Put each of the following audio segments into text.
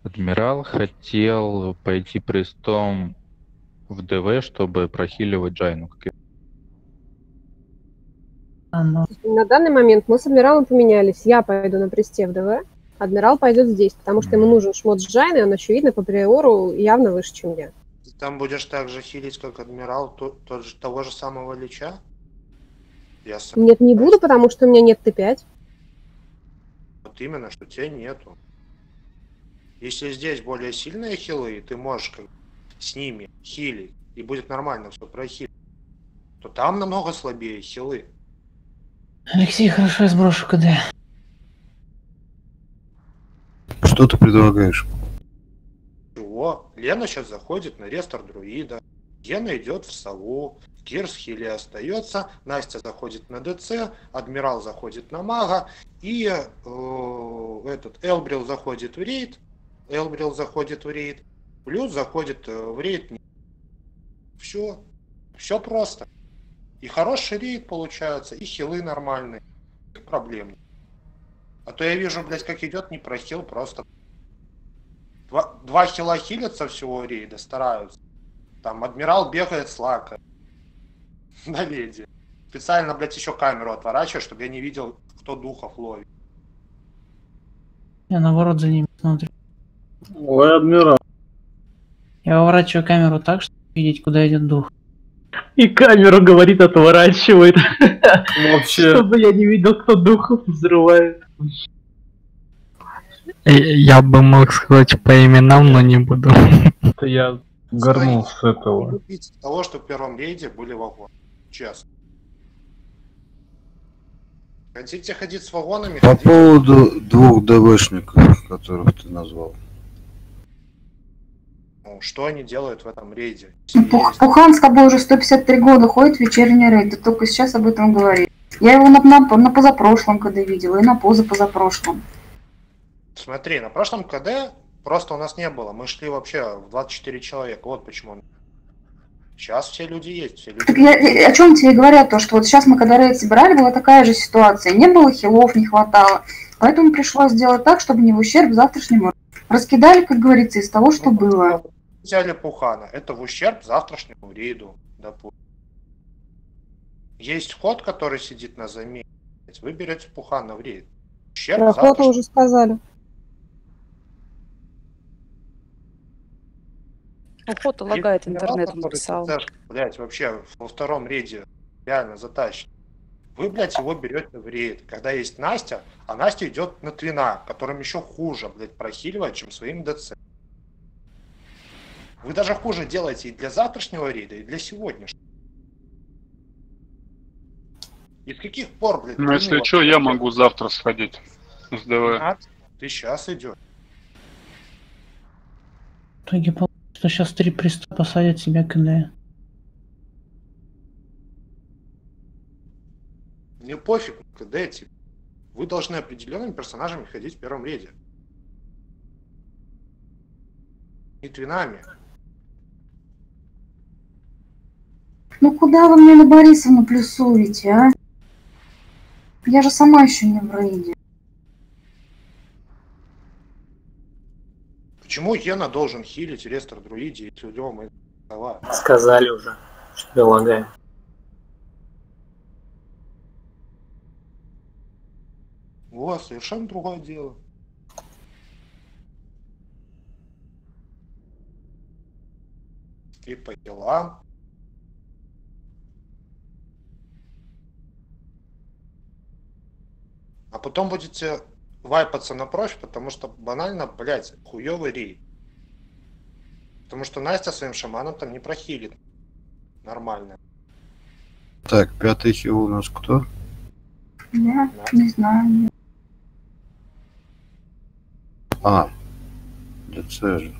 Адмирал хотел пойти престом в ДВ, чтобы прохиливать Джайну. На данный момент мы с Адмиралом поменялись. Я пойду на престе в ДВ, Адмирал пойдет здесь, потому что ему нужен шмот с Джайной, он, очевидно, по приору явно выше, чем я. Ты там будешь так же хилить, как Адмирал, того же самого Лича? Нет, не буду, потому что у меня нет Т5. Вот именно, что тебя нету. Если здесь более сильные хилы, и ты можешь с ними хилить, и будет нормально все прохилить, то там намного слабее хилы. Алексей, хорошо, я сброшу КД. Что ты предлагаешь? Чего? Лена сейчас заходит на рестор друида, Гена идет в сову, Кир с хили остается, Настя заходит на ДЦ, Адмирал заходит на мага, и Элбрил заходит в рейд, плюс заходит в рейд. Все. Все просто. И хороший рейд получается, и хилы нормальные. Проблем нет. А то я вижу, блядь, как идет не прохил, просто. Два хила хилятся всего рейда, стараются. Там Адмирал бегает с лака. На леди. Специально, блядь, еще камеру отворачиваю, чтобы я не видел, кто духов ловит. Я наоборот за ними смотрю. Ой, Адмирал. Я выворачиваю камеру так, чтобы видеть, куда идет дух. И камеру, говорит, отворачивает. Вообще. Чтобы я не видел, кто духов взрывает. Я бы мог сказать по именам, но не буду. Это я горнул с этого. Того, что в первом рейде были вагоны. Честно. Хотите ходить с вагонами? По поводу двух ДВшников, которых ты назвал. Ну, что они делают в этом рейде? Пухан с тобой уже 153 года ходит в вечерний рейд, ты только сейчас об этом говоришь. Я его на позапрошлом КД видела и на позапрошлом. Смотри, на прошлом КД просто у нас не было. Мы шли вообще в 24 человека. Вот почему. Сейчас все люди есть. Все люди Так о чем тебе говорят, то, что вот сейчас мы когда рейд собирали, была такая же ситуация. Не было хилов, не хватало. Поэтому пришлось сделать так, чтобы не в ущерб завтрашнему. Раскидали, как говорится, из того, что было. Взяли Пухана. Это в ущерб завтрашнему рейду, допустим. Есть ход, который сидит на замене. Вы берете Пухана в рейд. Ущерб Про ход уже сказали. Охота лагает, интернет написал. Блять, вообще во втором рейде реально затащит. Вы, блядь, его берете в рейд, когда есть Настя, а Настя идет на твина, которым еще хуже, блядь, прохиливать, чем своим ДЦ. Вы даже хуже делаете и для завтрашнего рейда, и для сегодняшнего. И с каких пор, блядь? Ну, если что, я могу завтра сходить с ДВ. Ты сейчас идешь. В итоге получится, что сейчас 3 преста посадят себя КД. Мне пофиг, когда эти. Вы должны определенными персонажами ходить в первом рейде. Не твинами. Ну куда вы мне на Борисовну плюсуете, а? Я же сама еще не в рейде. Почему Гена должен хилить рестор друиде, если у него мы права? Сказали уже, что прилагаем. У вас совершенно другое дело. И по делам. А потом будете вайпаться на профи, потому что банально, блядь, хуёвый рейд. Потому что Настя своим шаманом там не прохилит. Нормально. Так, пятый хил у нас кто? Я не знаю. А, ДЦ же.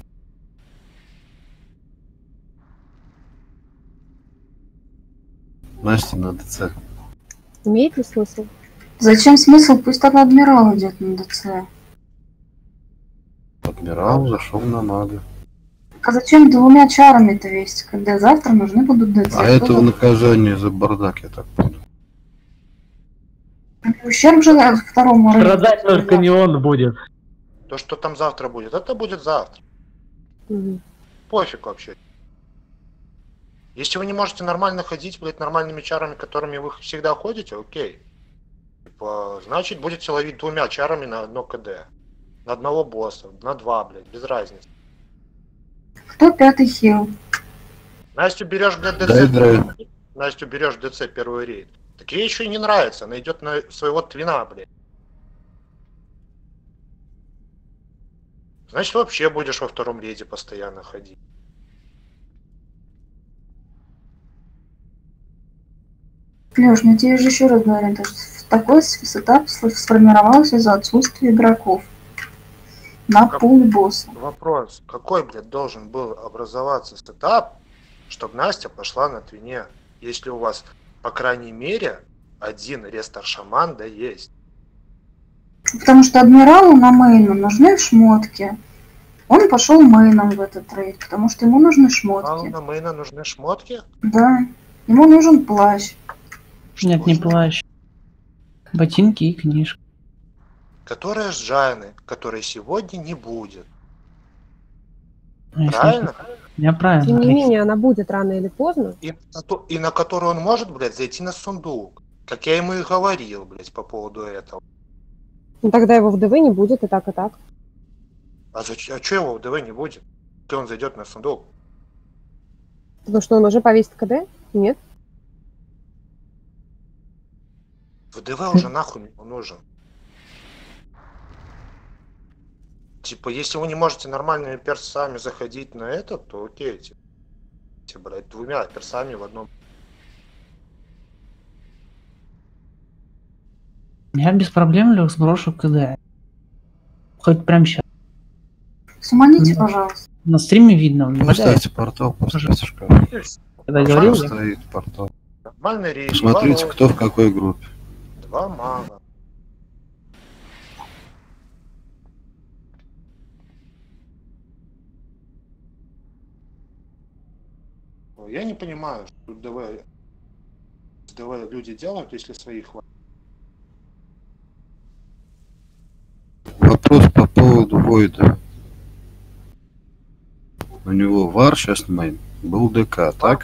Настя на ДЦ. Имеет ли смысл? Зачем смысл? Пусть тогда Адмирал идет на ДЦ. Адмирал зашел на мага. А зачем двумя чарами-то вести, когда завтра нужны будут ДЦ? А этого наказание за бардак, я так понял. Ущерб же второму рейду. Страдать только не он будет. То, что там завтра будет, это будет завтра. Мгм. Пофиг вообще. Если вы не можете нормально ходить, блядь, нормальными чарами, которыми вы всегда ходите, окей. Типа, значит, будете ловить 2 чарами на одно КД. На одного босса, на 2, блядь, без разницы. Кто пятый хил? Настю берешь, блядь, Дай ДЦ. драйв. Настю берешь ДЦ первый рейд. Так ей еще и не нравится, она идет на своего твина, блядь. Значит, вообще будешь во втором рейде постоянно ходить. Леш, ну тебе же еще раз говорю, то, что такой сетап сформировался из-за отсутствия игроков на пул босса. Вопрос, какой, блядь, должен был образоваться сетап, чтобы Настя пошла на твине, если у вас, по крайней мере, один рестар-шаман да есть. Потому что адмиралу на мейну нужны шмотки. Он пошел мейном в этот рейд, потому что ему нужны А шмотки. на мейна нужны шмотки? Да, ему нужен плащ. Нет, не плащ. Ботинки и книжка. Которые с Джайны, которой сегодня не будет. Если- Правильно? Я правильно. Тем не говорю. менее, она будет рано или поздно. И на которую он может, блядь, зайти на сундук. Как я ему и говорил, блядь, по поводу этого. Ну, тогда его в ДВ не будет и так, и так. А что его в ДВ не будет, если он зайдет на сундук? Потому что он уже повесит КД? Нет? В ДВ уже нахуй ему нужен. Типа, если вы не можете нормальными персами заходить на этот, то окей, типа, блядь, 2 персами в одном. Я без проблем Лех сброшу КД. Хоть прям сейчас. Сманите, пожалуйста. На стриме видно. он Поставьте портал, поставьте шкаф. Когда говорил, я- Стоит портал. Нормальный рейд. Посмотрите, кто в какой группе. 2 мага. Я не понимаю, что с ДВ люди делают, если своих хватит. Вопрос по поводу Войда. У него вар сейчас мейн. Был ДК, так?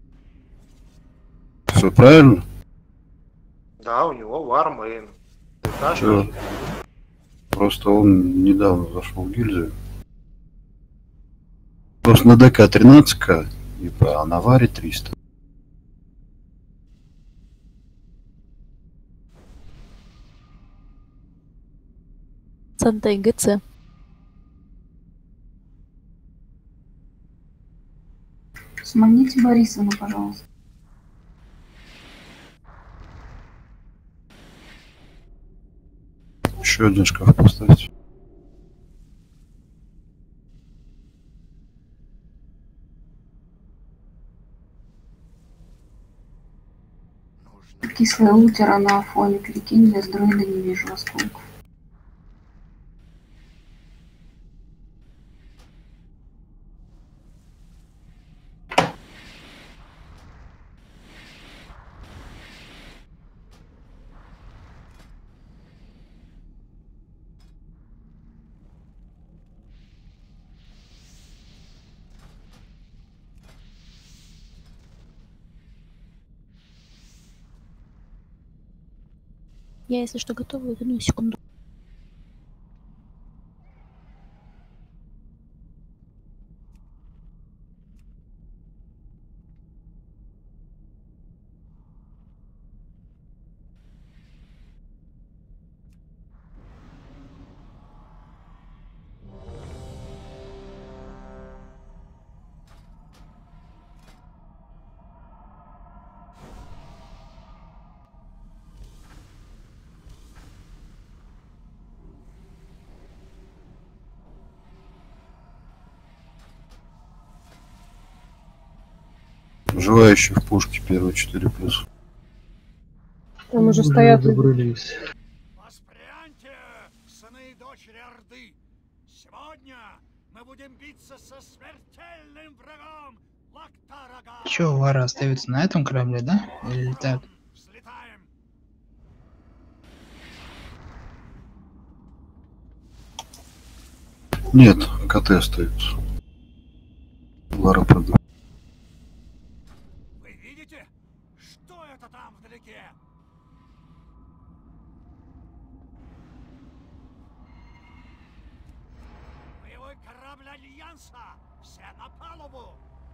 Все правильно? Да, у него вармейн. Всё. Просто он недавно зашел в гильдию. Просто на ДК 13к, а на варе 300. Сантай ГЦ. Сманите Борисовну, пожалуйста. Еще один шкаф поставьте. Кислая утера на фоне, прикинь, без дроида не вижу осколков. Я, если что, готова, одну секунду. Желающие в пушке первые 4+. Там уже стоят... Добрались. Воспряньте, сыны и дочери Орды! Сегодня мы будем биться со смертельным врагом Лактарага! Че, Вара остается на этом корабле, да? Или так? Взлетаем! Нет, КТ остаются. Лара продает. Вы видите? Что это там вдалеке? Боевой корабль Альянса! Все на палубу!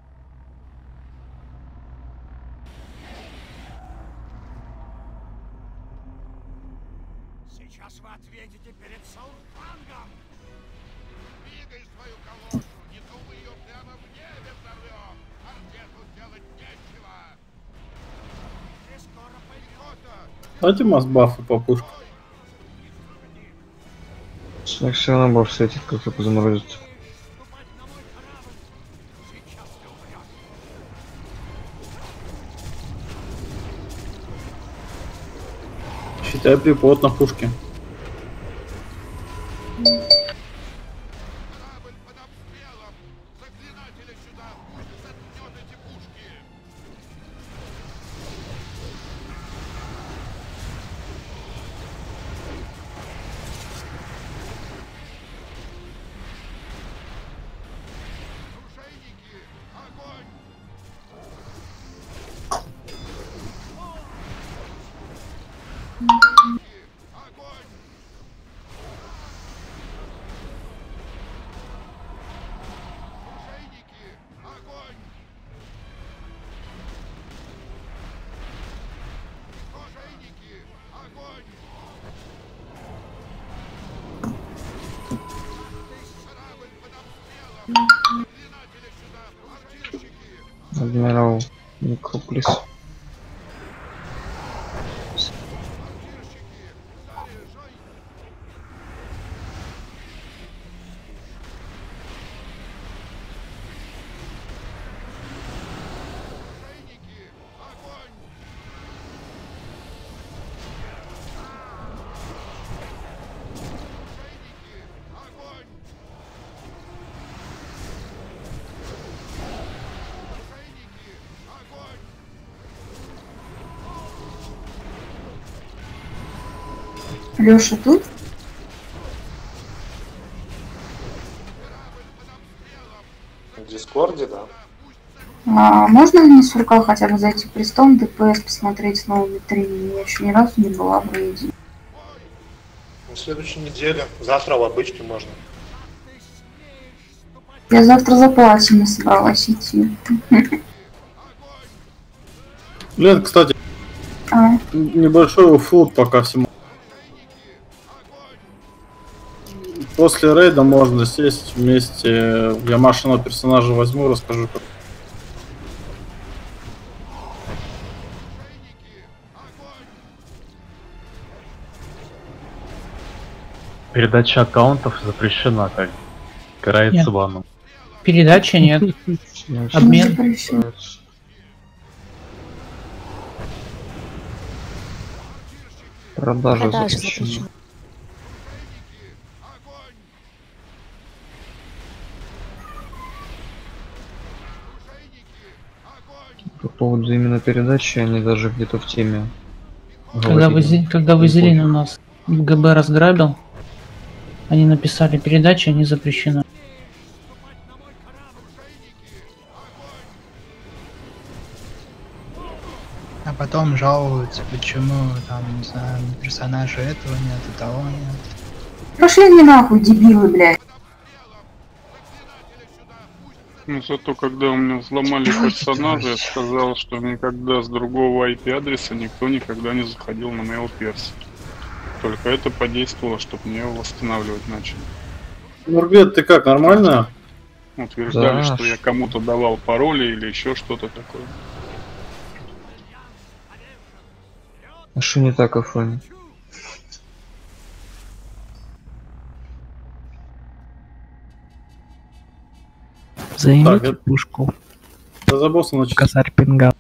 Сейчас вы ответите перед Саурфангом! Двигай свою колонну! Не то мы ее прямо в небе взорвем! Артету делать нечего! Ты скоро пойдешь! Дайте масс-бафы по пушку. Все равно баф светит, как только заморозится. Считай припот на пушке. Адмирал Никоплис. Лёша тут? В Дискорде, да. Можно ли на сурка хотя бы зайти в Престон, ДПС посмотреть снова в витрине? Я еще ни разу не была в рейде. На следующей неделе. Завтра в обычке можно. Я завтра за платьями собралась идти. Блин, кстати, небольшой флот пока всему. После рейда можно сесть вместе. Я Машиного персонажа возьму, расскажу как. Передача аккаунтов запрещена, как карается Нет. баном. Передача нет. Обмен. Продажа Продажа запрещена. запрещена. По поводу именно передачи, они даже где-то в теме. Когда Вазелин у нас в ГБ разграбил, они написали, передача не запрещена. А потом жалуются, почему там, не знаю, персонажа этого нет, и того нет. Пошли мне нахуй, дебилы, блядь. Ну зато когда у меня взломали персонажа, я сказал, что никогда с другого IP-адреса никто никогда не заходил на моего перса. Только это подействовало, чтобы мне его восстанавливать начали. Нурбет, ты как, нормально? Утверждали, Да. что я кому-то давал пароли или еще что-то такое. А что не так, Афоня? Займите Так, пушку. Я за босса начал. Косарь пинга.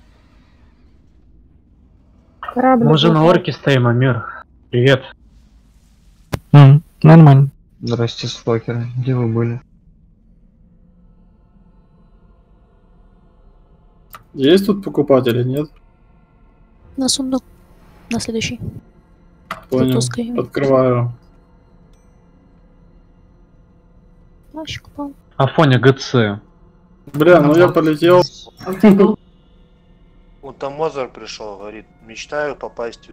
Корабль. Мы же на орке стоим, Амир. Привет. Нормально. Здрасте, слакеры. Где вы были? Есть тут покупатели, нет? На сундук. На следующий. Понял. Запускаем. Открываю. Плащик упал. Афоня ГЦ. Бля, ну я полетел. Вот там Мозер пришел, говорит, мечтаю попасть.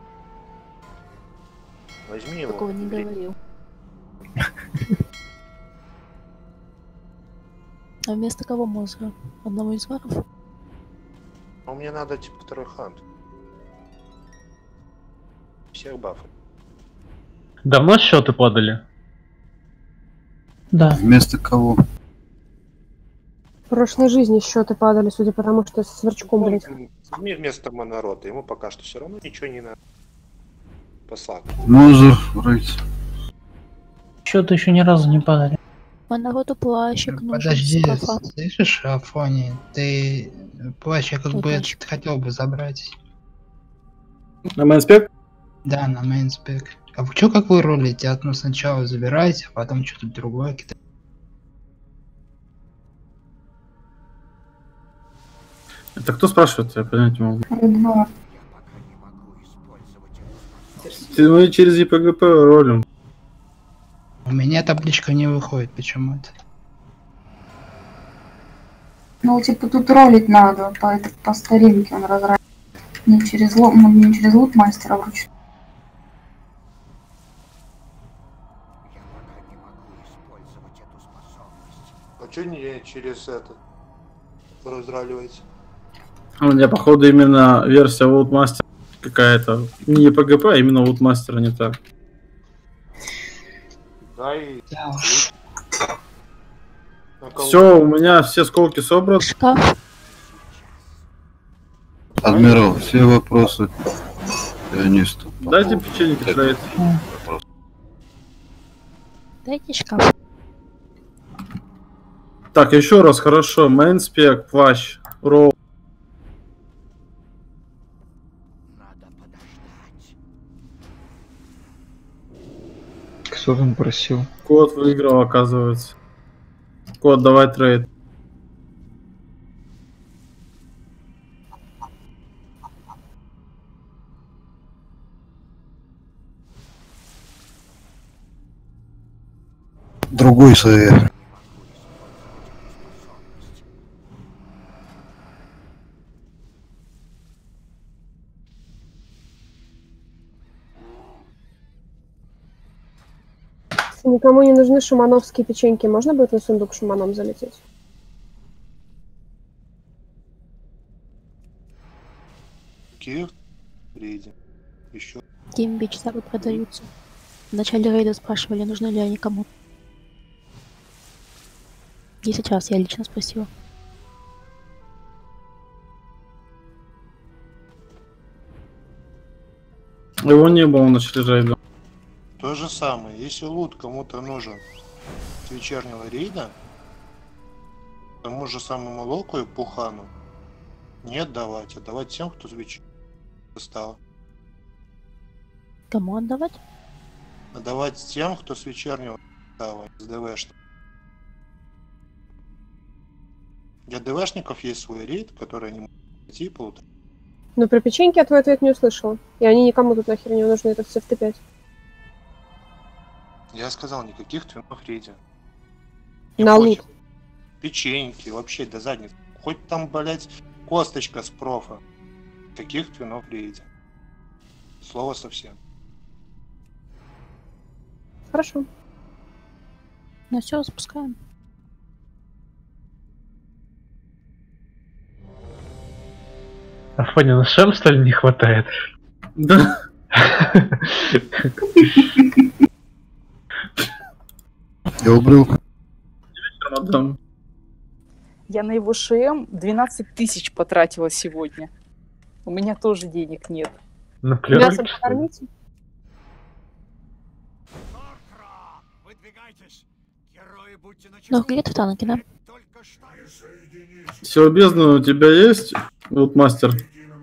Возьми его. Такого не говорил. А вместо кого Мозга? Одного из варов? А мне надо типа второй хант. Всех бафов. Давно счеты падали? Да. Вместо кого? В прошлой жизни счеты падали, судя по тому, что я со сверчком, блядь. Возьми вместо монорота, ему пока что все равно ничего не надо. Послак. Мозер, рейд. Счеты еще ни разу не падали. Монороту плащик нужен. Подожди, скафа. слышишь, Афони, ты плащ я как бы хотел бы забрать. На мейнспек? Да, на мейнспек. А вы чё как вы ролите? Одну сначала забираете, а потом что-то другое кидаете? Это кто спрашивает? Я понять не могу. Р2. Мы через ЕПГП ролим. У меня табличка не выходит почему-то. Ну, типа, тут ролить надо, по старинке он разрабатывает. Не через лут мастера вручную. А чё не через это разраливается? У меня, походу, именно версия Лутмастера какая-то. Не ЕПГП, а именно Лутмастера не так. Да и... Все, у меня все сколки собраны. Шкаф. Адмирал, все вопросы пианисту. Дайте печеньки трейд. Дайте шкаф. Так, еще раз, хорошо. Мейнспек, плащ, ролл. Кто там просил? Кот выиграл, оказывается. Кот, давай трейд. Другой совет. Если никому не нужны шумановские печеньки, можно будет на сундук шуманом залететь? Киев, рейде. Еще. Геймбич сабы продаются. В начале рейда спрашивали, нужны ли они кому. 10 раз я лично спросила. Его не было на рейда. То же самое, если лут кому-то нужен с вечернего рейда, тому же самому Локу и Пухану не отдавать, отдавать тем, кто с вечернего стал. Кому отдавать? Отдавать тем, кто с вечернего стала, с ДВшных. Для ДВшников есть свой рейд, который они могут идти и получить. Но про печеньки я твой ответ не услышала. И они никому тут нахер не нужны, это все в Т5. Я сказал, никаких твинов рейде. На лут. Печеньки, вообще до задницы. Хоть там, блять, косточка с профа. Каких твинов рейде. Слово совсем. Хорошо. Ну все, запускаем. Афоня, на шем, что ли, не хватает? Да. Я убрал. Я на его ШМ 12 тысяч потратила сегодня. У меня тоже денег нет. Мясо покормите? Ну, где ты в танке, да? Все, бездна у тебя есть? Вот мастер.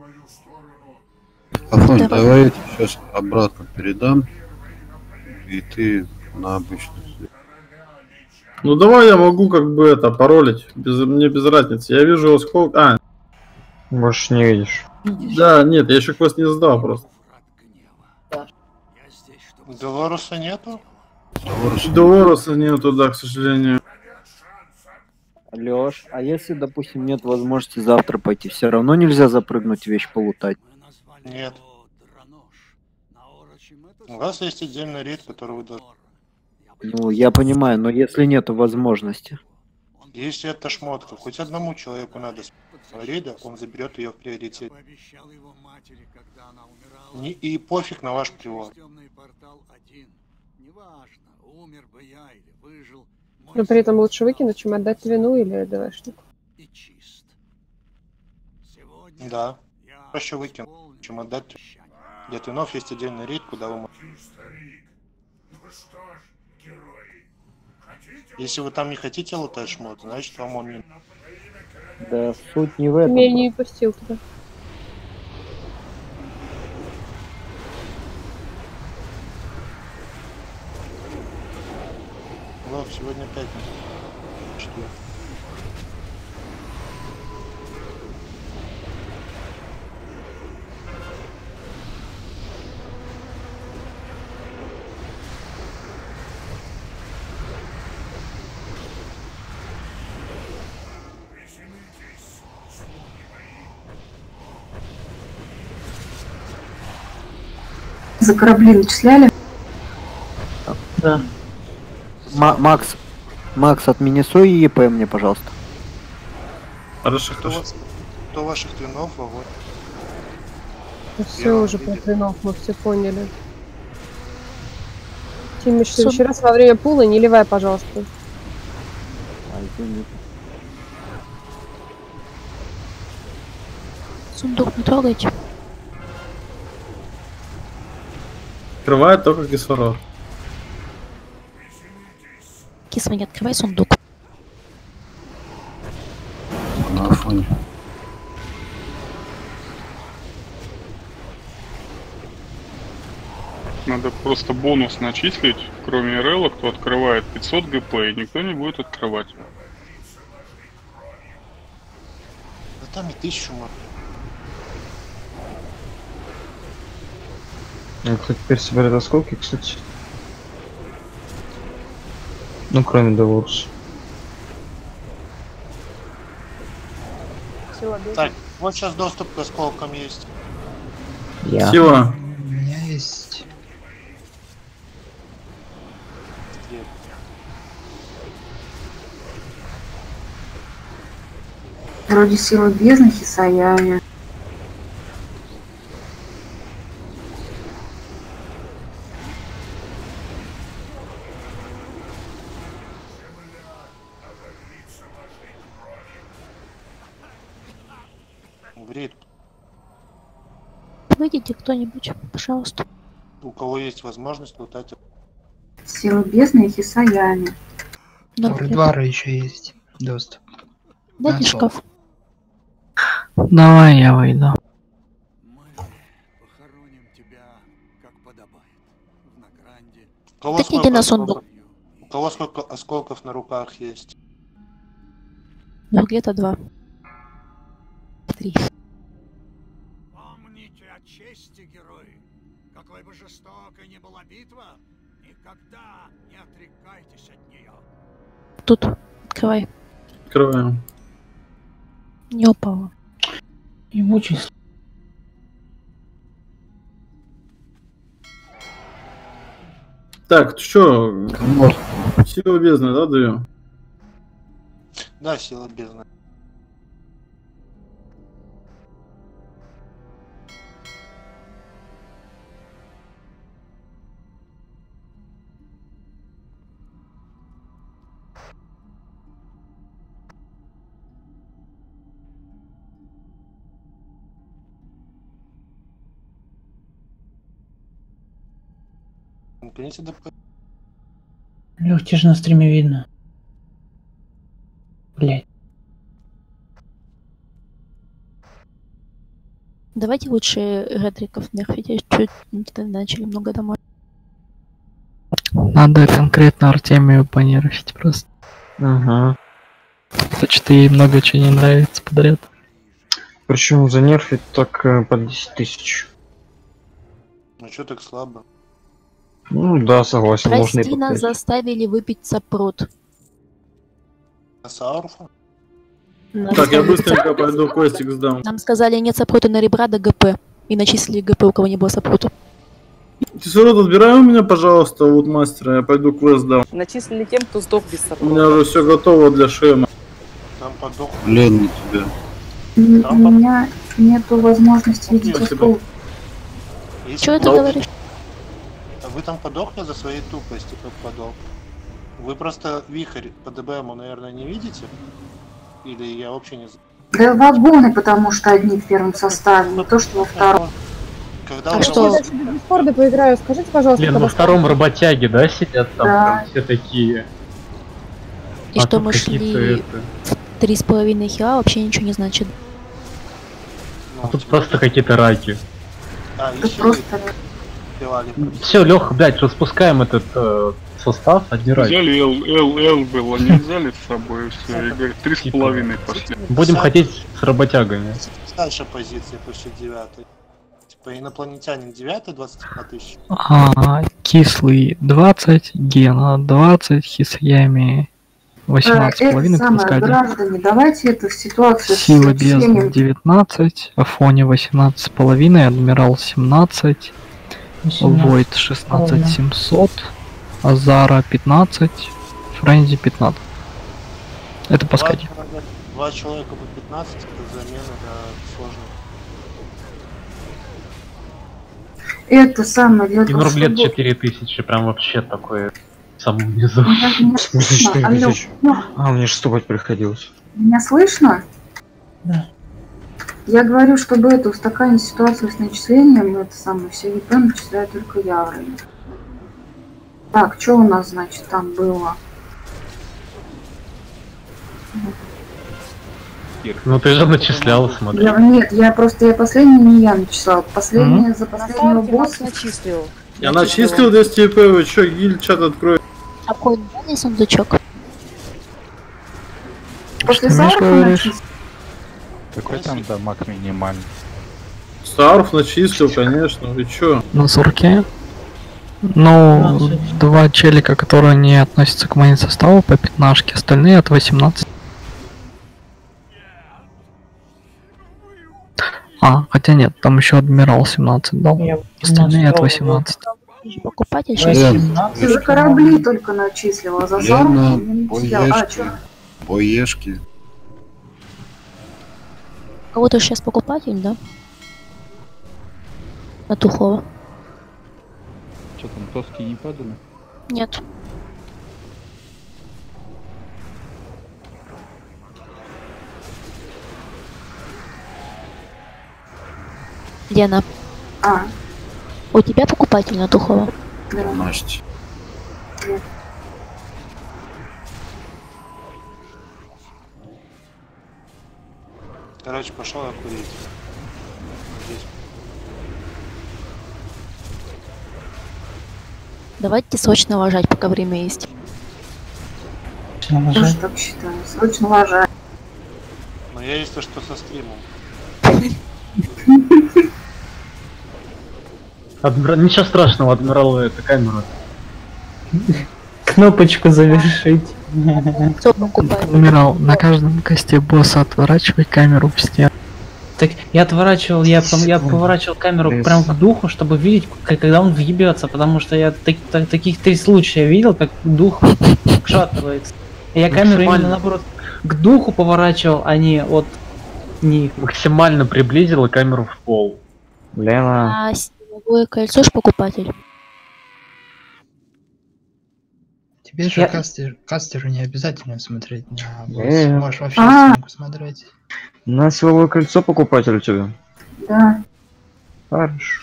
Афон, давай я тебе сейчас обратно передам. И ты на обычную. Ну давай я могу как бы это паролить. Мне без разницы. Я вижу сколько. Можешь не видишь. Да, нет, я еще квест не сдал просто. Белоруса нету? Долороса нету, да, к сожалению. Лёш, а если, допустим, нет возможности завтра пойти, все равно нельзя запрыгнуть вещь полутать? Нет. У вас есть отдельный рейд, который вы должны... Ну, я понимаю, но если нету возможности. Если это шмотка, хоть одному человеку надо с рейда, он заберет ее в приоритете. И пофиг на ваш привод. Но при этом лучше выкинуть, чем отдать вину или ДВшнику. Да. Проще выкинуть, чем отдать. Для твинов есть отдельный рейд, куда вы можете... Если вы там не хотите лутать шмот, значит вам он не... Да, суть не в этом. Меня не пустил туда. Лох, сегодня пятница. Четверг. За корабли начисляли? Да. Макс, отминисуй ЕП мне, пожалуйста. Хорошо, Кто ваших твинов в огонь? Все уже про твинов, мы все поняли. Тимиш, в следующий раз во время пула не ливай, пожалуйста. Сундук не трогайте. Открывает только кислород. Кисма, не открывай сундук. На фоне. Надо просто бонус начислить, кроме РЛ, кто открывает 500 ГП, и никто не будет открывать. Да там и 1000 мат. Кто теперь собирает осколки, кстати? Ну, кроме Деворс. Так, вот сейчас доступ к осколкам есть. Сила. У меня есть. Вроде сила бездны, Хисаями. Вред. Выйдите кто-нибудь, пожалуйста. У кого есть возможность лутать. Сила бездны и Хисаями. У Редвара еще есть доступ. Дайте шкаф. Давай я выйду. Так иди на сундук. У кого сколько осколков на руках есть? Ну, где-то 2. 3. Помните о чести, герои. Какой бы жестокой ни была битва, никогда не отрекайтесь от нее. Тут. Открывай. Открываем. Не упало. Его число. Так, что? Сила бездны, да, даю? Да, сила бездны. Наконец-то ДП. Лёх, тебе же на стриме видно. Блять. Давайте лучше ретриков нерфите. Чуть начали много домой. Надо конкретно Артемию понерфить просто. Ага. Что ей много чего не нравится подряд. Причем занерфить так под 10 тысяч. Ну что так слабо? Ну да, согласен, можно и Прости, нас подпять. заставили выпить сопрот. Сауруфа? Нас Так, я заставили- быстренько пойду костик сдам. Нам сказали, нет сопрота на ребра до ГП. И начислили ГП, у кого не было сопрота. Кислород отбирай у меня, пожалуйста, вот мастера, я пойду квест дам. Начислили тем, кто сдох без У сопрота. меня уже все готово для шема. Там подох. Блин, на тебя. У меня нету возможности видеть Спасибо. осколки. Если Чё ты подох- говоришь? А вы там подохли за своей тупости, как подох? Вы просто вихрь по ДБМу, наверное, не видите? Или я вообще не знаю? Да вагоны, потому что одни в первом составе, не то что во втором. Когда А уже что? Я дальше без Дискорда поиграю. Скажите, пожалуйста, Лен, когда во втором работяги, да, сидят там Да. прям все такие. И А что тут мы какие-то шли это- 3,5 хила, вообще ничего не значит. А тут просто какие-то раки. А, Это еще просто... пивали. Все, Леха, блядь, распускаем этот состав, одни раки. Взяли Л было, не взяли с собой, все, и говорит, 3,5 пошли. Будем хотеть с работягами. Дальше позиция почти 9. Типа инопланетянин 9, 21 тысяч. Кислый 20, Гена 20, Хисаями 18,5 Это самое, пускай. граждане, давайте эту ситуацию с Сила бездны начислением 19, Афони 18,5, Адмирал 17, 18. Войд 16 700, Азара 15, Френзи 15. Это по скате. Два человека по 15, это замена, да, сложно. Это самое для И того, рублет чтобы... 4000, прям вообще такое в самом низу. Меня В смысле слышно? 4 Алло, тысячи? А, мне же ступать приходилось. меня слышно? Да. Я говорю, чтобы это устаканить ситуацию с начислением, это самое, все ЕП начисляю только я в районе. Так, что у нас, значит, там было? Ну ты же начислял, смотри. Нет, я последний не я начислял. Последняя за последнего На старте Макс босса. начислил. Я начислил 200 ЕП, вы чё, гиль чат открой. А какой дали сундучок? После Что, Миш, Сауруфа говоришь? начислил. Какой там дамаг минимальный? Сауруф начислил, конечно, вы чё? На сурке. Ну, два челика, которые не относятся к моей составу по 15, остальные от 18. Хотя нет, там еще Адмирал 17 дал. Я Остальные от 18. Покупатель Лен, сейчас. Ты за корабли только начислил, а за Сауруфа Лена, не начислял. А, чё? боешки. Кого-то сейчас покупатель, да? На Тухова. Что там, тоски не падали? Нет. Лена, А, у тебя покупатель на Тухова? да. Настя. Короче, пошел я курить. Здесь. Давайте срочно ложать, пока время есть. Я тоже так считаю. Срочно ложать. Но я если что со стримом. Ничего страшного, Адмирал это камера. Кнопочку завершить. Кто покупает? Адмирал, на каждом косте босса отворачивай камеру в стену. Так я отворачивал, я поворачивал камеру прям к духу, чтобы видеть, когда он въебется, потому что я таких 3 случая видел, как дух шатывается. И я камеру именно наоборот к духу поворачивал, а не от них. Максимально приблизила камеру в пол. Лена. А силовое кольцо ж покупатель. Тебе же Я- кастеру не обязательно смотреть на босс. Э. Можешь вообще А. стенку смотреть. На силовое кольцо покупатель у тебя? Да. Хорошо.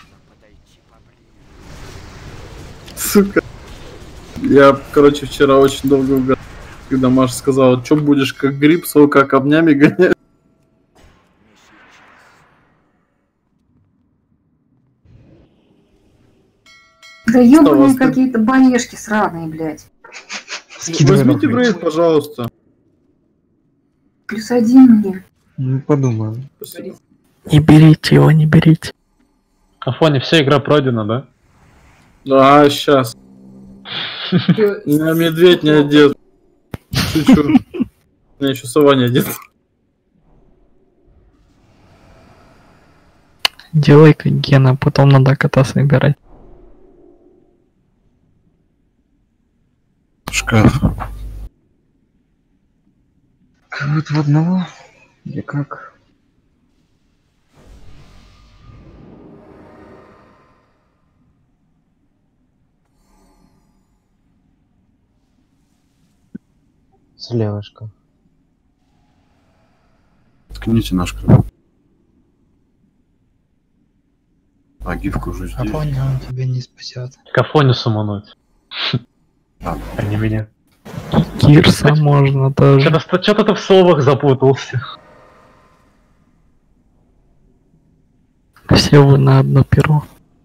Сука. Я, короче, вчера очень долго угадал, когда Маша сказала, что будешь как гриб, совка камнями гонять. Да ёбаные вас тут- какие-то боешки сраные, блядь. Возьмите брейд, пожалуйста. +1 мне. Ну, подумаем. Спасибо. Не берите его, не берите. Афоня, вся игра пройдена, да? А, сейчас. На медведь не одет. Шучу. У меня еще сова не одет. Делай как Гена, потом надо кота собирать. Шкаф. Вот в одного? Или как? Слева шкаф. Ткните на шкаф. А гифка уже здесь. Афоня он тебя не спасет. Кафоню сумануть. А не меня. Кирса можно тоже. Что-то ты в словах запутался. Все вы на одно перо.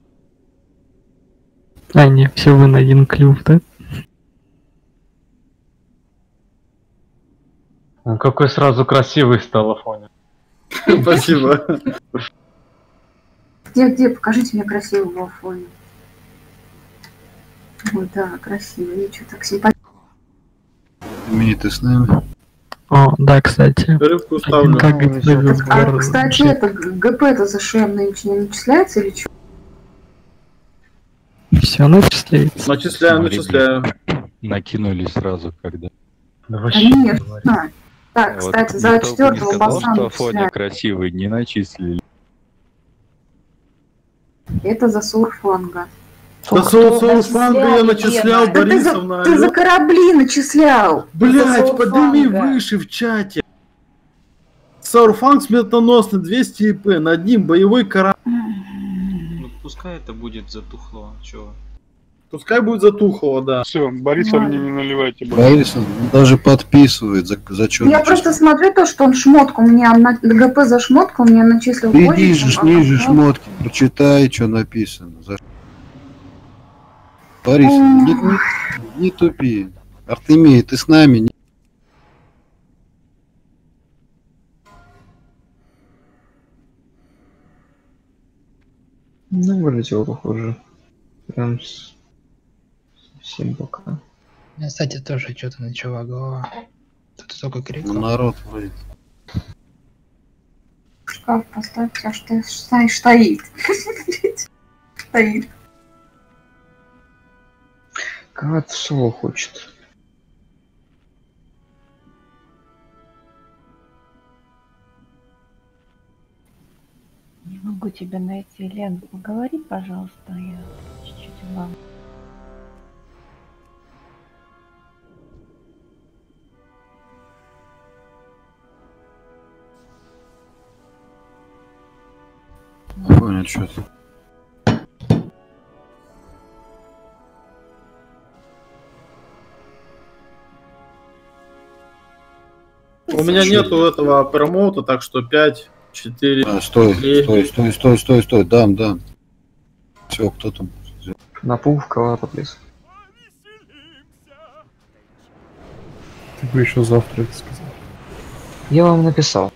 А, не, все вы на один клюв, да? Он какой сразу красивый стал, Афоня. Спасибо. Где? Покажите мне красивого фона. Вот, да, красиво. Ничего, так симпатично. Мини, ты с нами? О, да, кстати. Рыбку ставлю. А, кстати, это ГП-то за ШМ нынче не начисляется или что? Все начисляется. Начисляю. Накинулись сразу, когда. Конечно. Так, кстати, за четвертого босса что Афоня начисляют. красивый, не начислили. Это за Сурфланга. Да Сурфланга я начислял, Борисовна. Ты за корабли начислял. Блять, подними выше в чате. Саурфанг смертоносный, 200 ИП, над ним боевой корабль. Ну пускай это будет затухло, чего? Пускай будет затухло, да. Все, Борисовне не наливайте. Борисов даже подписывает за что. Я просто смотрю то, что он шмотку мне, ГП за шмотку мне начислил. Иди же ниже шмотки, прочитай, что написано. Борисов, не тупи. Артемий, ты с нами? Ну, вылетел, похоже. Прям совсем пока. Я, кстати, тоже что-то начала голова. Тут только криков. Народ вроде. Шкаф поставьте, аж ты стоит. Стоит. Кат соло хочет. Не могу тебя найти, Лен. Поговори, пожалуйста, я чуть-чуть вам. Понял, что ты. У меня нету этого промоута, так что 5, 4. Стой. Дам. Все, кто там? На пул в кого-то плес. Ты бы еще завтра это сказал. Я вам написал.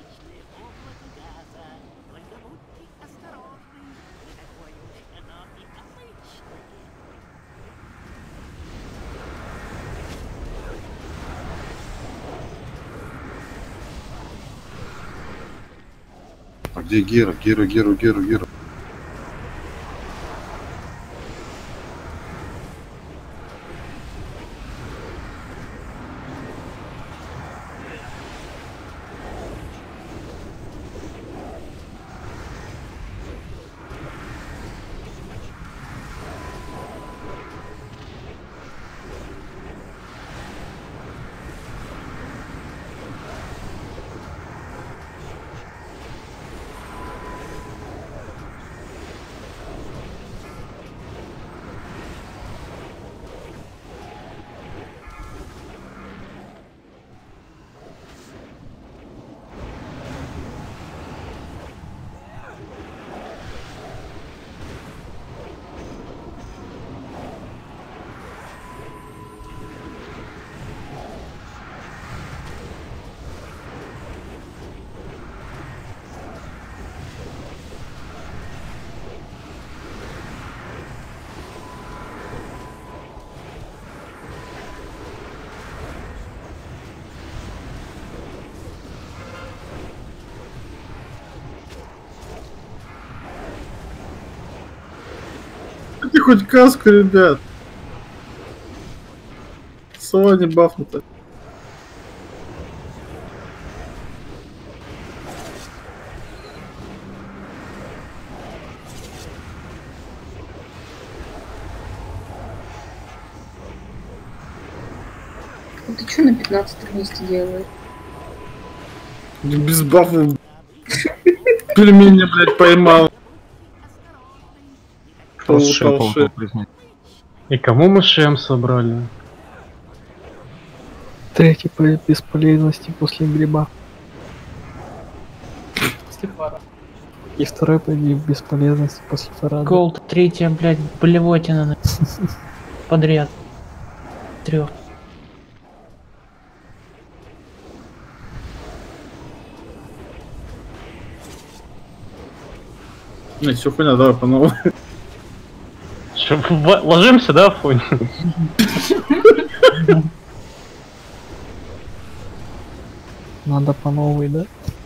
А где Гера? Гера. хоть каску, ребят. Сова не бафнута. Ты что на 15 месте делаешь? Без бафов. Пельмени, блядь, поймал. Просто шепал признать. И кому мы шем собрали? Третий по бесполезности после гриба. И второй по бесполезности после фарада. Голд, третья, блядь, блевотина подряд. 3. Не, все хуйня, давай по новой. Что, ложимся, да, Афоня? Надо по новой, да?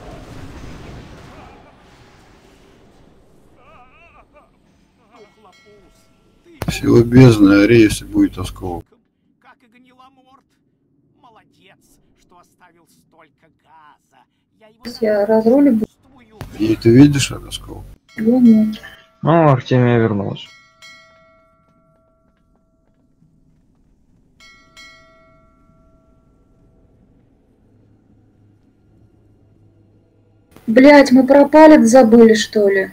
Сила бездны, ори, если будет осколок. Как и гниломорд. Молодец, что оставил столько газа. Я его Я разрулю. И ты видишь этот осколок? Я нет. Ну, Артемия вернулась. Блять, мы про палец забыли, что ли?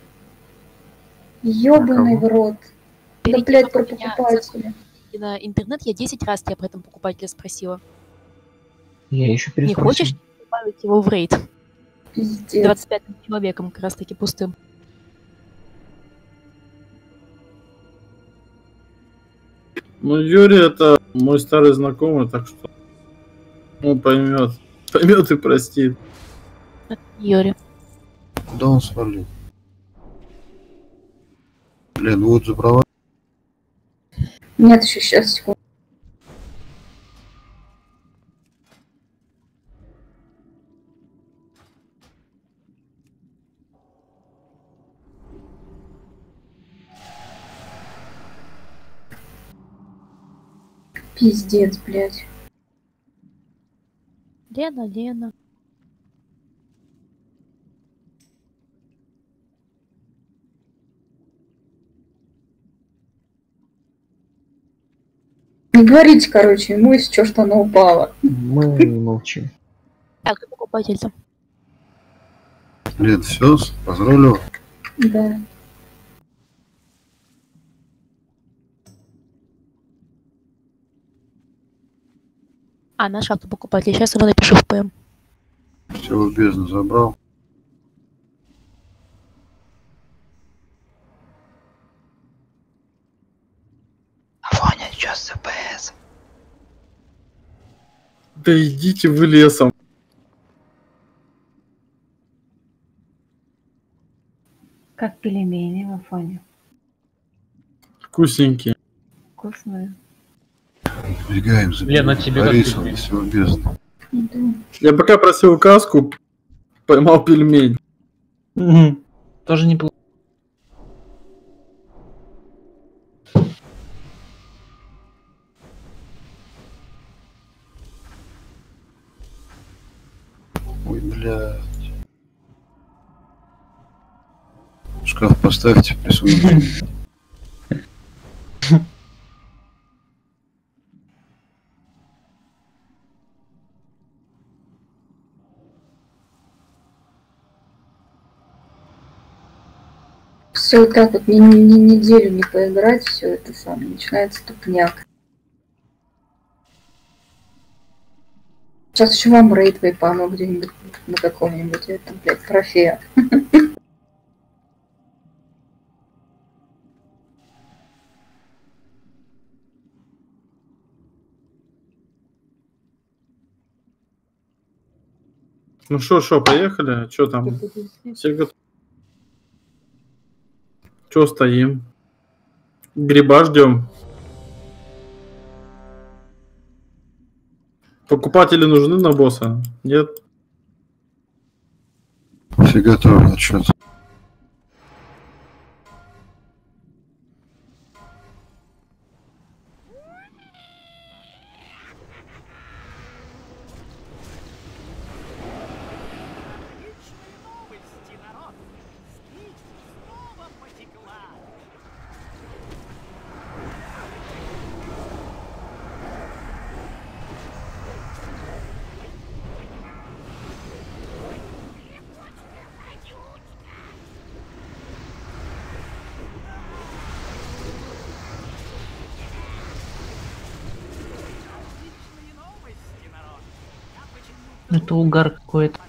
Ёбаный в рот. Да, блять, про покупателя. И на интернет я 10 раз тебя про этом покупателя спросила. Я еще Не переспросил. хочешь добавить его в рейд? Пиздец. 25 человеком как раз таки пустым. Ну, Юрий это мой старый знакомый, так что он поймет. Поймет и простит. Юрий. Куда он свалил? Блин, вот забрала. Нет, еще сейчас, секунду. Пиздец, блядь. Лена. Не говорите, короче, ему, если что, что она упала. Мы молчим. Так, ты покупатель-то. Блин, все, поздравляю. Да. А, наш автопокупатель. Сейчас его напишу в ПМ. Сила бездны забрал. Афоня, чё с ЦПС? Да идите вы лесом. Как пельмени в Афоне. Вкусненькие. Вкусные. Сбегаем, Лена, тебе как Борисов, пельмени? сила бездны. Я пока просил каску, поймал пельмень. Угу. Тоже неплохо. Ой, блядь. Шкаф поставьте, присунем. Все вот так вот неделю не поиграть, все это самое, начинается тупняк. Сейчас еще вам рейд вайпану где-нибудь на каком-нибудь этом, блядь, трофея. Ну шо, поехали? Что там? Все готовы? Че стоим? Гриба ждем. Покупатели нужны на босса? Нет? Все готовы, отчет. Это угар какой-то.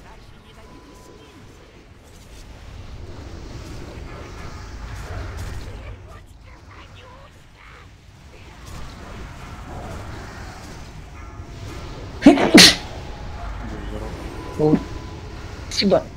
Спасибо.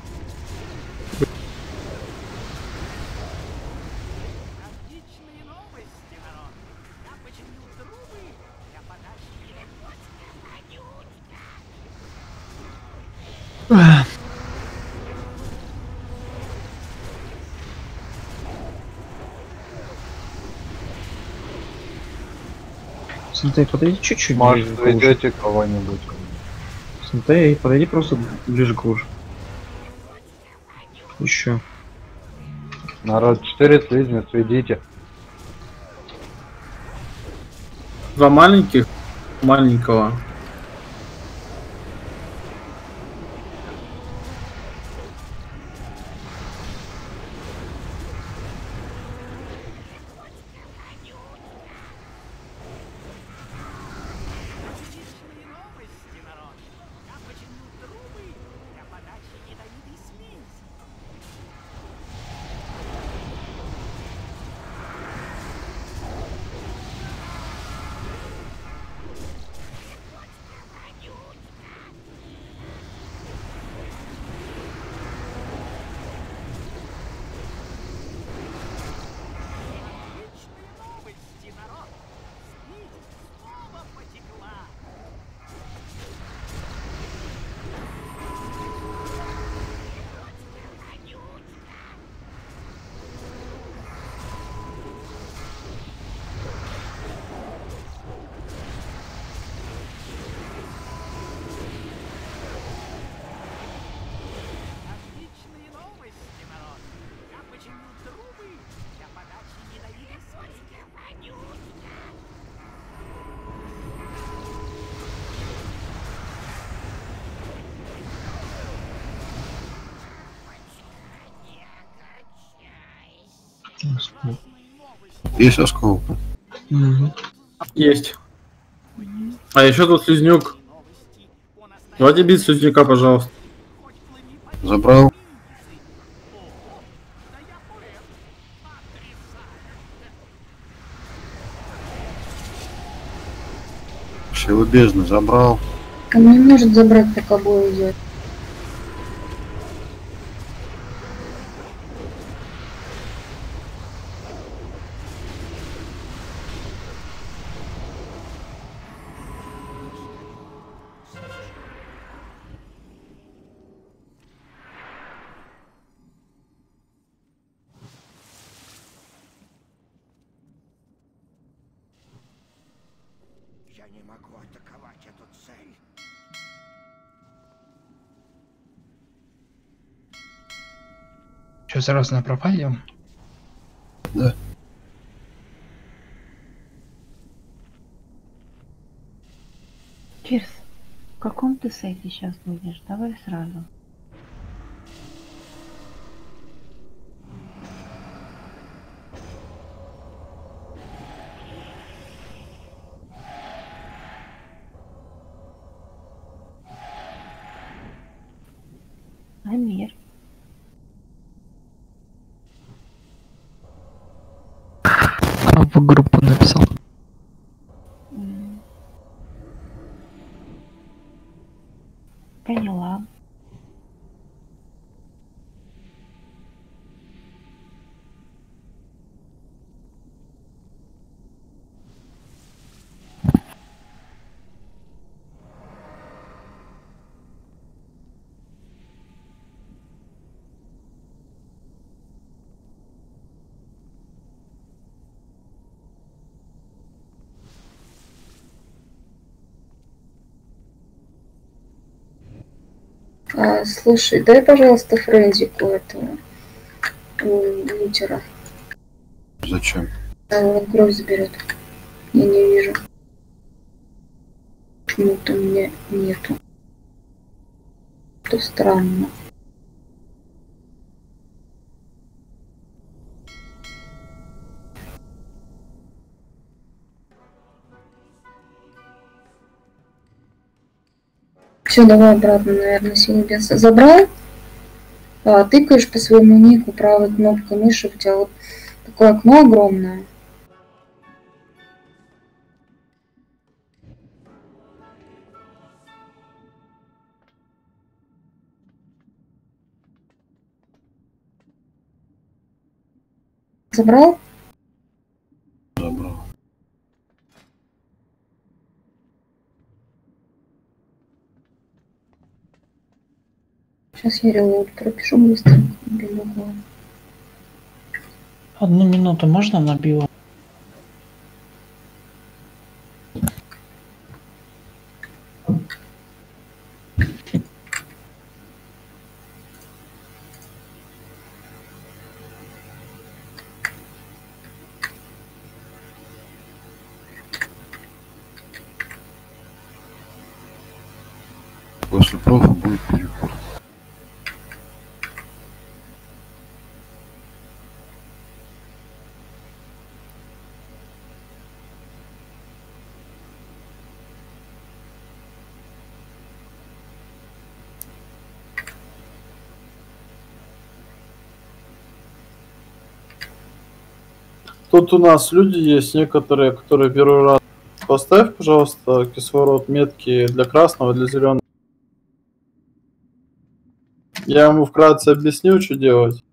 Сентай, подойди чуть-чуть Может, ближе к вы луже. идете кого-нибудь? Сентай, подойди просто ближе к луже. Еще. Народ, 4 слизни, идите. 2 маленьких, маленького. Есть осколок? Есть. А еще тут слизнюк. Давайте бить слизняка, пожалуйста. Забрал. Силы бездны забрал. Он не может забрать, пока бой идет. Я не могу атаковать эту цель. Что, сразу на пропадем? Да. Чирс, в каком ты сете сейчас будешь? Давай сразу. Амир. В группу написал. Поняла. Слушай, дай, пожалуйста, Френзику этого лутера. Зачем? Он кровь заберет. Я не вижу. Почему-то у меня нету. Это странно. Все, давай обратно, наверное, силу беса. Забрал, тыкаешь по своему нику правой кнопкой мыши, у тебя вот такое окно огромное. Забрал? Забрал. Сейчас я релоуд пропишу быстро. Белого. 1 минуту можно на био? После профа будет перекур. Тут у нас люди есть некоторые, которые первый раз. Поставь, пожалуйста, кислород метки для красного, для зеленого. Я ему вкратце объясню, что делать.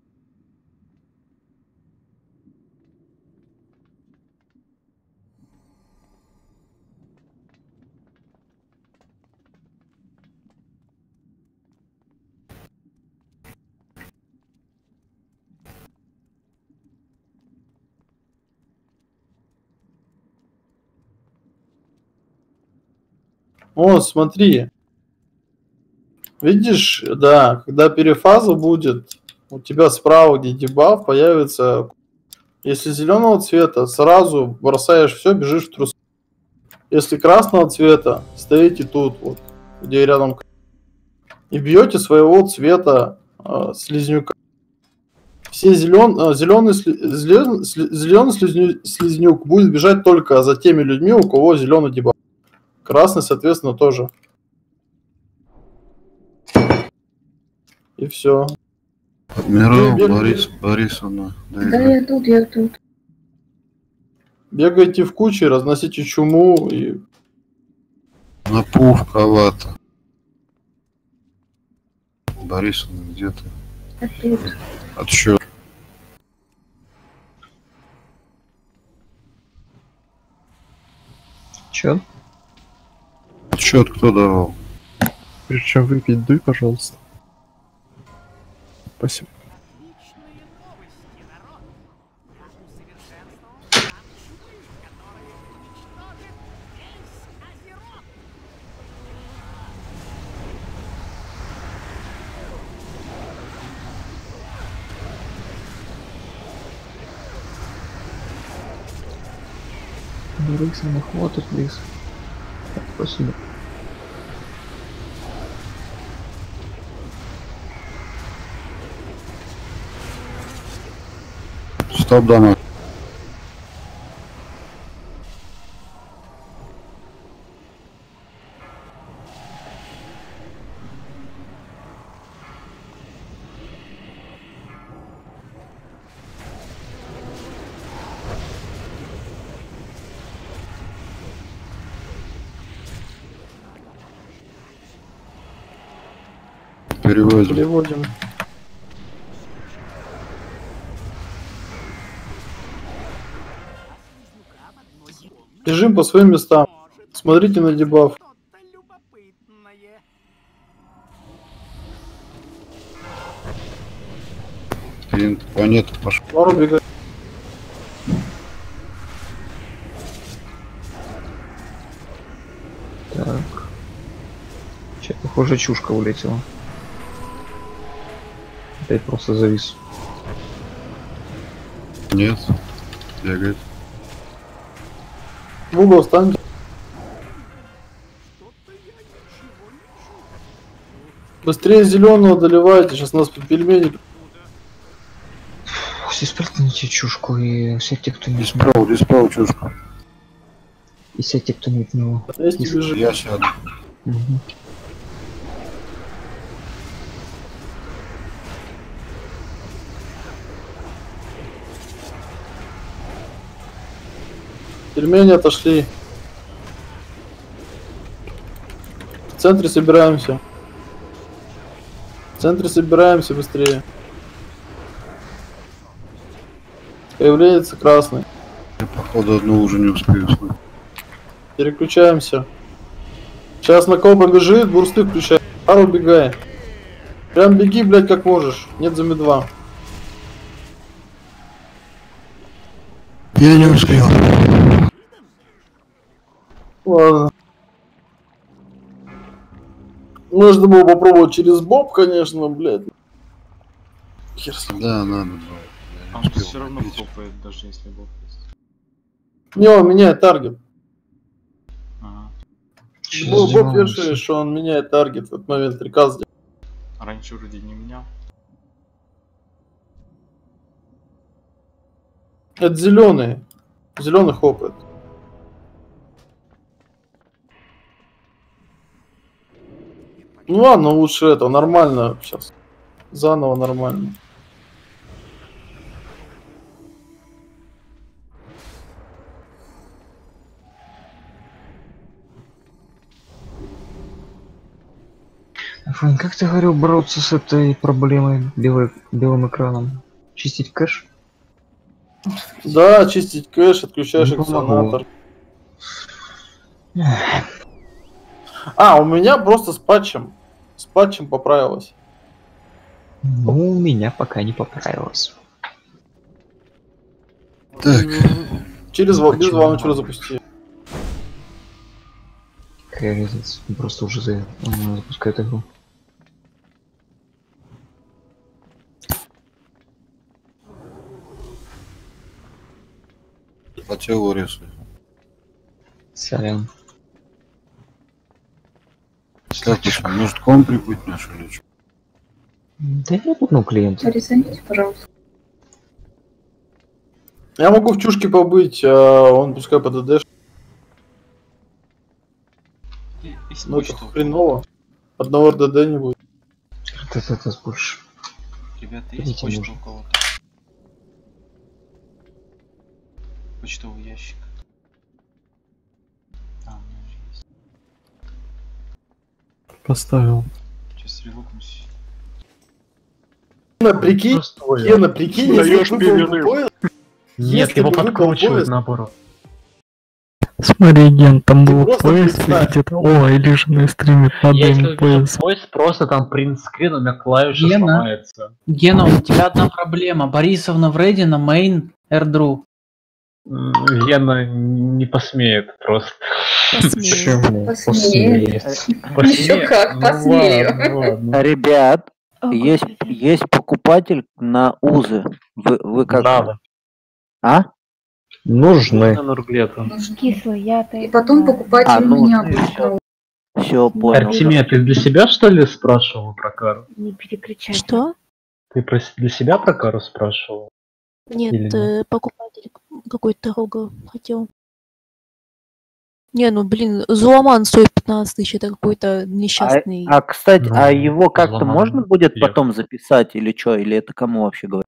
О, смотри. Видишь, да, когда перефаза будет, у тебя справа, где дебаф, появится. Если зеленого цвета, сразу бросаешь все, бежишь в трус. Если красного цвета, стоите тут, вот, где рядом. И бьете своего цвета слизнюка. Все зеленый слизнюк будет бежать только за теми людьми, у кого зеленый дебаф. Красный, соответственно, тоже. И все. Адмирал Борисовна. Да, я тут. Бегайте в куче, разносите чуму и... Напухковато. Борисовна, где ты? Тут. Отсчет. Чё? Отсчет кто давал? Прежде чем выпить, дуй, пожалуйста. Спасибо. Рыса не хватит, лис. Спасибо. Стоп, дама. Переводим. Бежим по своим местам. Смотрите на дебаф. Планета пошла. Пару бегает. Так. Сейчас, похоже, чушка улетела. Опять просто завис. Нет. Бегает. В угол встаньте. Быстрее зеленого доливайте, сейчас у нас пельмени. Все спрятайте чушку и сядьте кто-нибудь. Диспел чушку. И сядьте кто-нибудь на него. Я сяду. Я сяду. Угу. Пельмени отошли. В центре собираемся. В центре собираемся быстрее. Появляется красный. Я походу одну уже не успею слышать. Переключаемся. Сейчас на кого побежит, бурсты включай. Ару убегай. Прям беги, блядь, как можешь. Нет за медва. Я не успел. Ладно. Можно было попробовать через боб, конечно, блядь. Хер с ним. Да, надо было. А он все равно хлопает, даже если бог есть. Не, он меняет таргет. Ага. Боб решили, что он меняет таргет в этот момент приказ сделал. А раньше вроде не менял. Это зеленый. Зеленый хопает. Ну ладно, лучше это, нормально сейчас. Заново нормально. Фань, как ты говорил бороться с этой проблемой белым экраном? Чистить кэш? Да, чистить кэш, отключаешь экзонатор. А, у меня просто с патчем. С патчем поправилось. Ну, у меня пока не поправилось. Так. Через без ваунчера запусти. Какая разница? Просто уже запускает игру. По телу рисуй. Сорян. Как ты, может комп прибыть наш или что? Да я ну клиент. Резоните, пожалуйста. Я могу в чушке побыть, а он пускай по ДД. Ну это хреново. Одного РДД не будет. Это больше. Ребята, есть почта у кого-то? Почтовый ящик. А, у меня уже есть. Поставил. Сейчас релокнусь. Прикинь, Гена, прикинь, если бы был поезд. Нет, его подкручивают наоборот. Смотри, Ген, там был просто поезд, представь. где-то, о, или же на стриме, надо ему поезд. Поезд просто там принтскрин, у меня клавиша Гена. сломается. Гена, у тебя одна проблема. Борисовна в рейде на мейн эрдру. Гена не посмеет просто. Посмею. Посмеет. Еще как, посмею. Ребят, есть покупатель на узы. Вы как? Надо. А? Нужны. Кислый, я-то... И потом покупатель меня будет. Все, понял. Артемия, ты для себя что ли спрашивал про кару? Не переключай. Что? Ты для себя про кару спрашивал? Нет, Или покупатель какой-то рога хотел. Не, ну блин, Зуламан стоит 15 тысяч, это какой-то несчастный. Кстати, а его как-то Зламан. можно будет потом записать или что? Или это кому вообще говорить?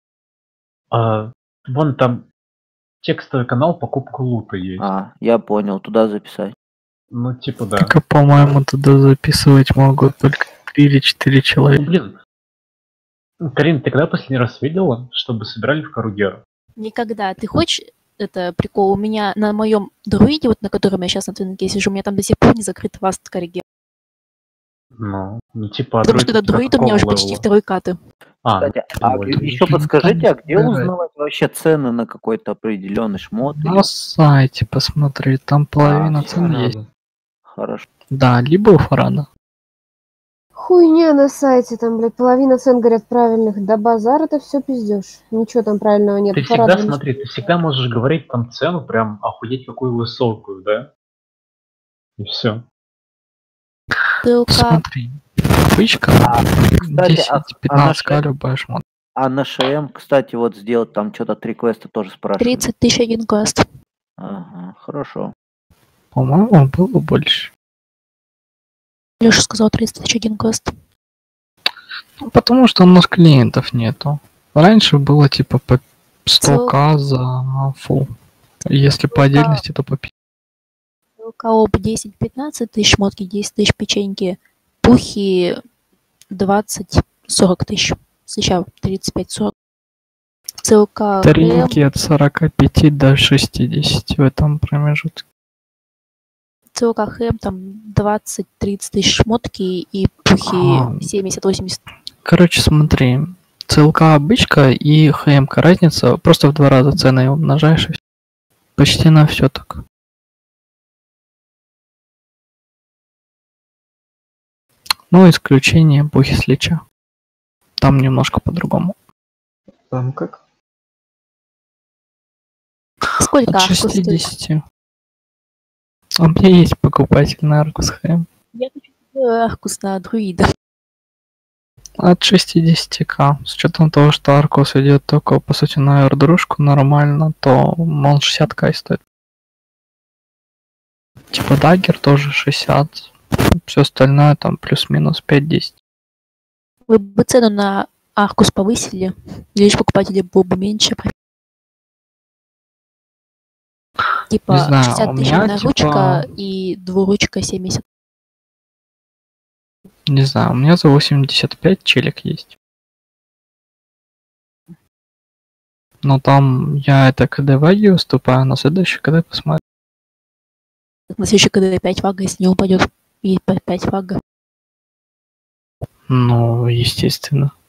Вон там текстовый канал покупка лута есть. Я понял, туда записать. Ну, типа, да. Только, по-моему, туда записывать могут только 3 или 4 человека. Блин. Карин, ты когда последний раз видела, чтобы собирали в Каругеру? Никогда. Ты хочешь это прикол? У меня на моем друиде, вот на котором я сейчас на твинке сижу, у меня там до сих пор не закрыт васт Каригер. Ну, типа, Потому что этот друид у меня уже почти второй каты. Кстати, еще подскажите, а где узнавать вообще цены на какой-то определенный шмот? На сайте посмотри, там половина цен есть. Хорошо. Да, либо у Фарада. Хуйня на сайте, там, блядь, половина цен, говорят, правильных. Да базар, это все пиздешь. Ничего там правильного нет. Ты всегда, смотри, ты всегда можешь говорить там цену, прям охуеть какую высокую, да? И все. Смотри, обычка, Кстати, 10-15к любая шмот. А на ШМ, кстати, вот сделать там что-то 3 квеста тоже спрашивают. 30 тысяч один квест. Ага, хорошо. По-моему, было больше. Леша сказал 30 тысяч один квест. Потому что у нас клиентов нету. Раньше было типа по 100к за фул. Если по отдельности, то по 5. КОП 10-15 тысяч, шмотки 10 тысяч, печеньки, пухи 20-40 тысяч. Сейчас 35-40. ЦЛК Тринки от 45 до 60 в этом промежутке. ЦЛК Хэм там 20-30 тысяч шмотки и пухи 70-80. Короче, смотри. ЦЛК обычка и ХМК разница. Просто в 2 раза цены умножаешь. И всё. Почти на все так. Ну, исключение пухи с лича. Там немножко по-другому. Там как? Сколько От Аркус стоит? 60. У меня есть покупатель на Аркус ХМ. Я хочу Аркус на друида. От 60к. С учетом того, что Аркус идет только, по сути, на аэрдружку нормально, то он 60к и стоит. Типа даггер тоже 60. Все остальное там плюс-минус 5-10. Вы бы цену на Аркус повысили, лишь покупателей было бы меньше. Типа Не знаю, 60 у тысяч меня, на ручка и двуручка 70. Не знаю, у меня за 85 челик есть. Но там я это КД ваги уступаю, на следующий КД посмотрю. На следующий КД 5 вага, если не упадет. И 5 вага. Ну, естественно.